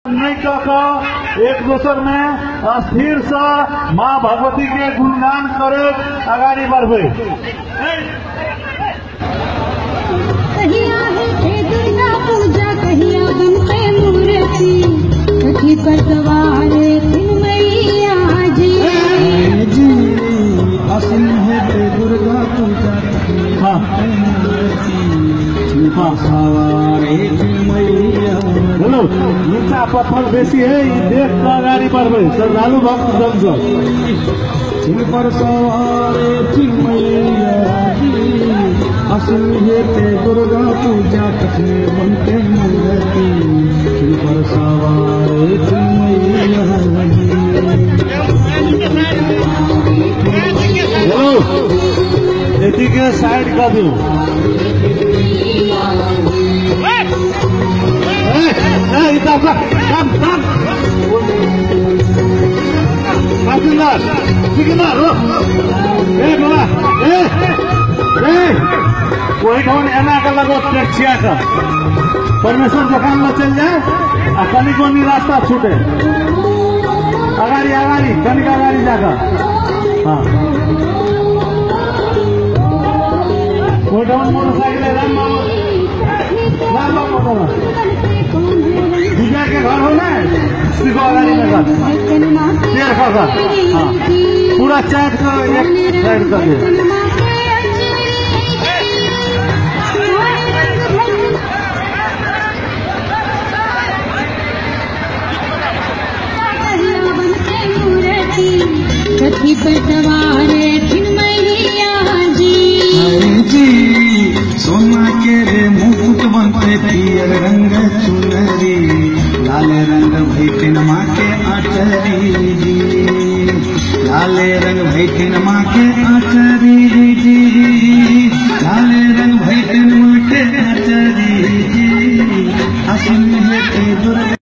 नहीं कह एक दोसर में स्थिर से माँ भगवती के गुणगान करे आगाड़ी बढ़े। कहिया है दुर्गा पूजा कहिया बनते मूर्ति कथी पर सवार मैया जी असल है दुर्गा पूजा सवार मैया। बोलो नीचा पत्थर बेसी है देख कर आगाड़ी बढ़े श्रद्धालु भक्त जन पर सवार मैया असल है दुर्गा पूजा कथने बनते मूर्ति पर सवार मैया। एटी के साइड कर दो। कोई कौन एना का लगो टैक्सिया का परमेश्वर दुकान में चल जाए आ कनी कोनी रास्ता छूटे अगाड़ी अगाड़ी कनिक अगाड़ी जाकर। हाँ कोई कौन मोटरसाइकिल दूसरा के घर हो ना सीधो अगाड़ी में घर पेड़ का घर। हाँ पूरा चाट का एक साइड कर दे। कथी पर सवार मैया जी सोना के रे मुकुट बनते पियर रंग चुनरी लाल रंग भैटिन माँ के आचरी जी लाल रंग भैटिन माँ के आचरी जी लाल रंग भैटिन माँ के आचरी जी असल है दुर्गा